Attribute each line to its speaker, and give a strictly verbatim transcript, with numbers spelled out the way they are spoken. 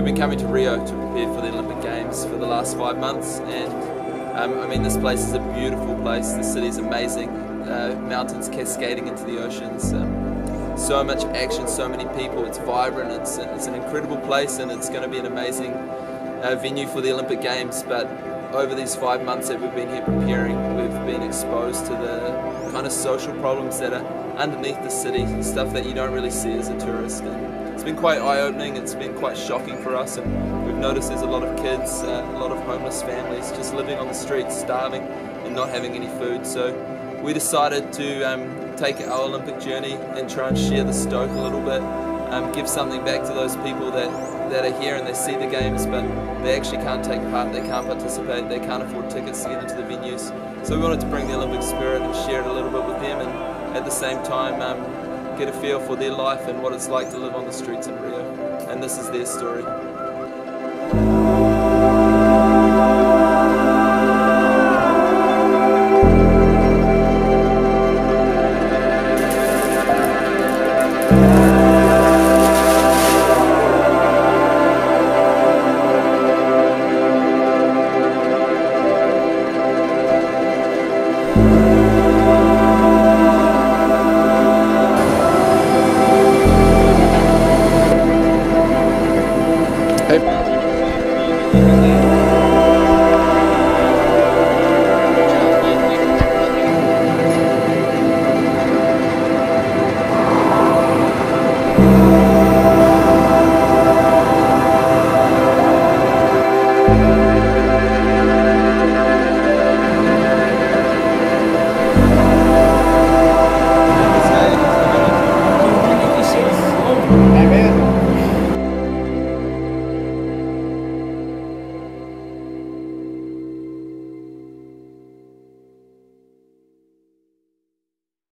Speaker 1: been coming to Rio to prepare for the Olympic Games for the last five months, and um, I mean, this place is a beautiful place. The city is amazing, uh, mountains cascading into the oceans, um, so much action, so many people. It's vibrant, it's, it's an incredible place, and it's going to be an amazing uh, venue for the Olympic Games. But over these five months that we've been here preparing, we've been exposed to the kind of social problems that are underneath the city, stuff that you don't really see as a tourist. And it's been quite eye-opening, it's been quite shocking for us, and we've noticed there's a lot of kids, uh, a lot of homeless families just living on the streets, starving and not having any food. So we decided to um, take our Olympic journey and try and share the Stoke a little bit, um, give something back to those people that, that are here and they see the games but they actually can't take part, they can't participate, they can't afford tickets to get into the venues. So we wanted to bring the Olympic spirit and share it a little bit with them, and at the same time um, get a feel for their life and what it's like to live on the streets in Rio. And this is their story.